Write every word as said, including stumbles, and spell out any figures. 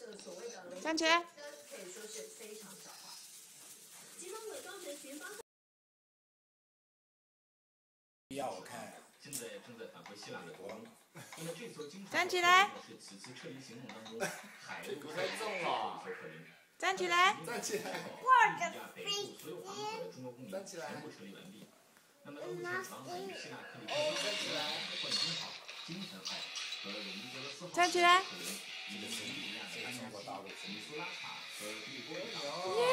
站起来。 可以说是非常狡猾。集团伪装成巡方。 要我看。 现在正在返回希腊的途中。那么这艘经站起来。 是此次撤离行动当中海陆太重了。 站起来。 站起来。 或者飞机。 站起来。 全部撤离完毕。那么目前航海与希腊克里特斯站起来。 冠军号、金钱号和鲁尼格勒斯号。 站起来。 以及西里亚的安纳西、米苏拉卡和迪波岛。